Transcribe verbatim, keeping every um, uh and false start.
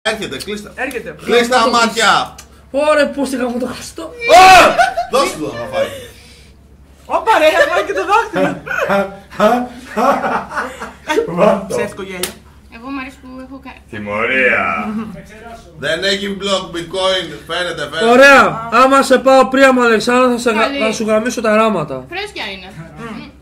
Έρχεται, κλείστα. Έρχεται. Κλείστα τα μάτια. Ωραία, πώς τη γάμω το χαστό. Δώσε του να φάει. Όπα ρε, φάει και το δάχτυλο. Ψεύτικο γέλιο. Εγώ μ' αρέσει που έχω κάνει. Τιμωρία. Δεν έχει block bitcoin, φαίνεται, φαίνεται. Ωραία, άμα σε πάω πριν μου Αλεξάνδρα θα σου γαμίσω τα ράματα. Φρέσκια είναι.